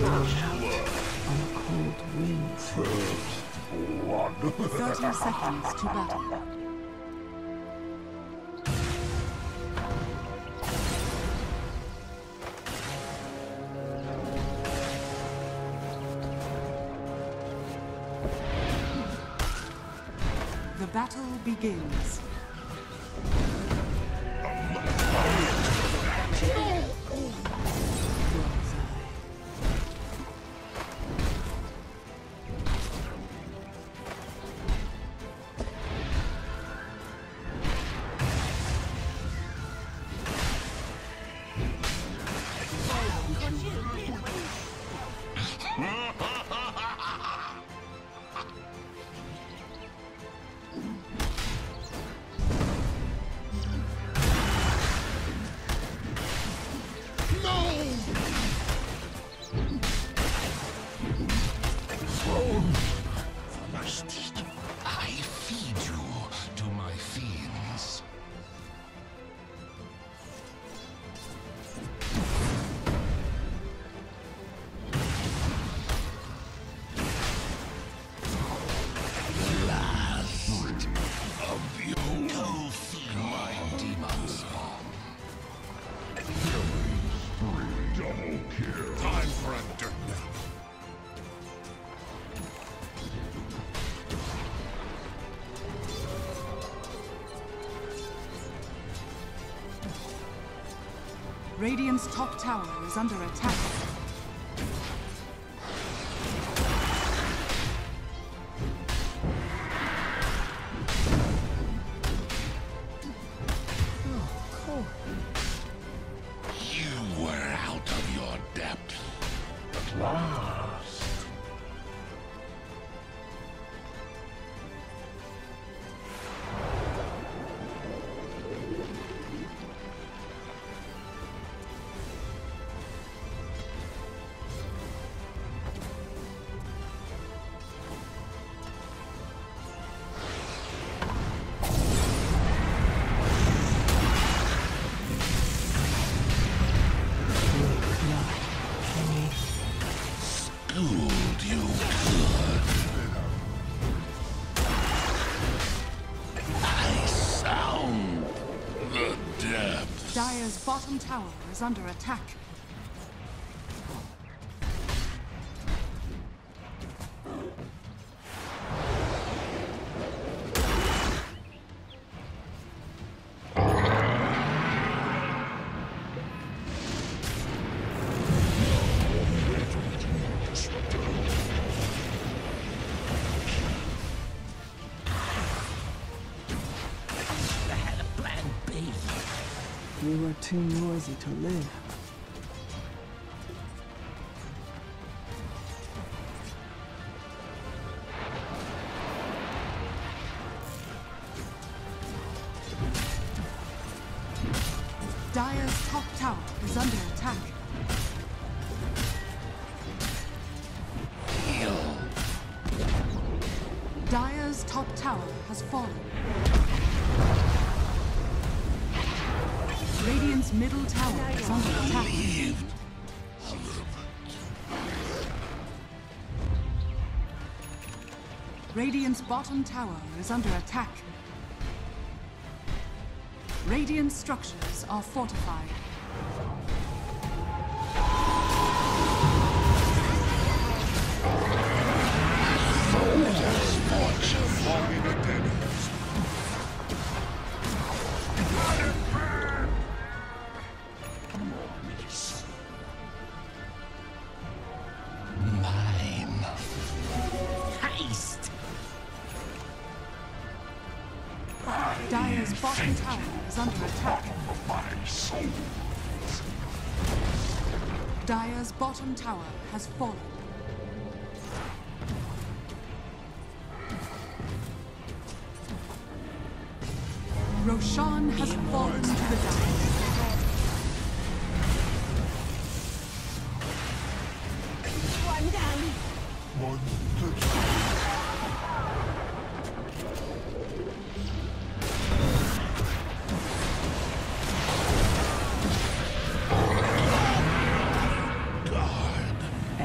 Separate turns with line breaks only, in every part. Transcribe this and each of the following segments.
on a cold wind. 30 seconds to battle. The battle begins.
I feed you to my fiends. Last of you. Go feed my demon spawn. Double kill. Time for a dirt nap.
Radiant's top tower is under attack.
You were out of your depth. At last. Schooled you good. I sound the depths.
Dire's bottom tower is under attack.
You are too noisy to live.
Dire's top tower is under attack.
Heal.
Dire's top tower has fallen. Radiant's middle tower is under attack.
Believed.
Radiant's bottom tower is under attack. Radiant structures are fortified.
Soldier's fortune. Long in the dead. Mine. Haste.
Dire's bottom tower is under attack.
My soul.
Dire's bottom tower has fallen. Roshan has fallen to the Dire.
One down.
One to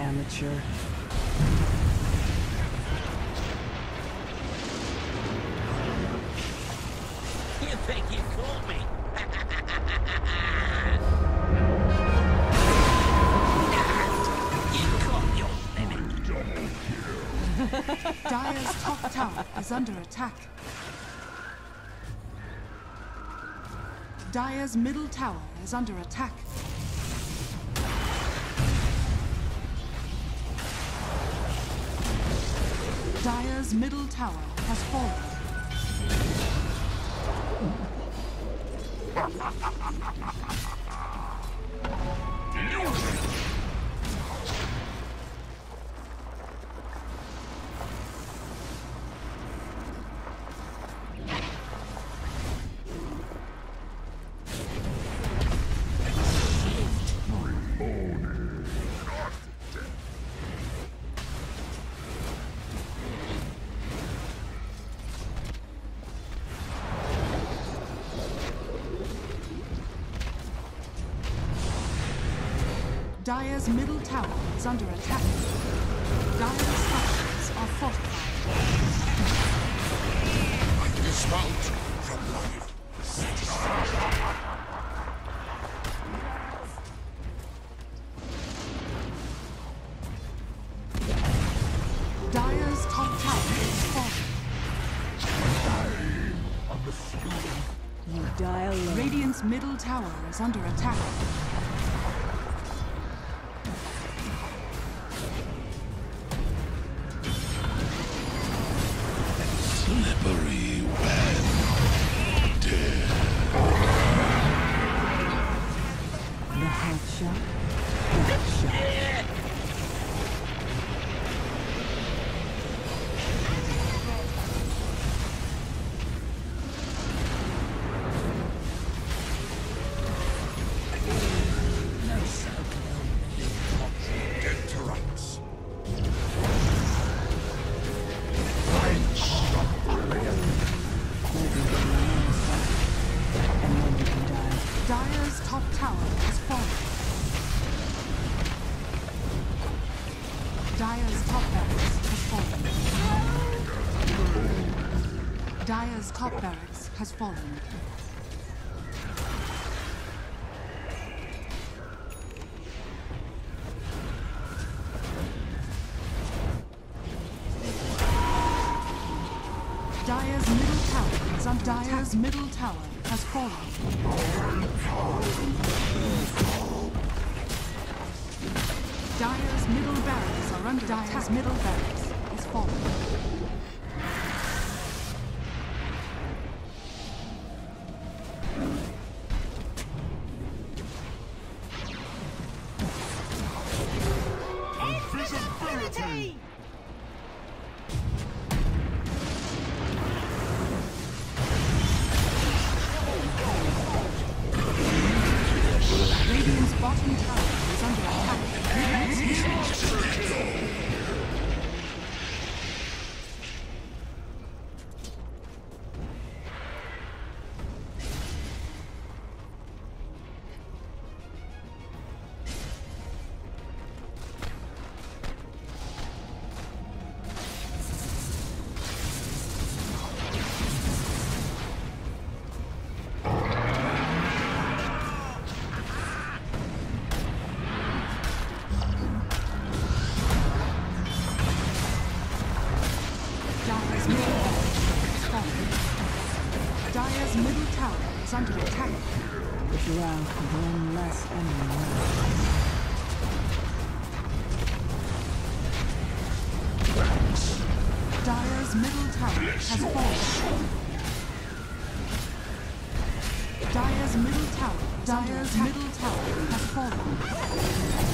amateur.
You think you caught me? You caught your limit.
Dire's top tower is under attack. Dire's middle tower is under attack. Dire's middle tower has fallen. Dire's middle tower is under attack. Dire's structures are fortified.
I dismount from life.
Dire's top tower is falling.
You die alone.
Radiant's middle tower is under attack.
Slippery when dead.
The half shot. Half shot.
Dead to rights.
And then you can die.
Dire's top tower has fallen. Dire's top barracks has fallen. Dire's top barracks has fallen. Dire's middle tower is under Dire's middle tower has fallen. Dire's middle barracks are under Dire's middle barracks is fallen.
Invisibility!
Radiant's bottom tower is under attack. Dire's middle tower is under attack.
The drow have one less enemy left.
Dire's middle tower has fallen. Dire's middle tower has fallen.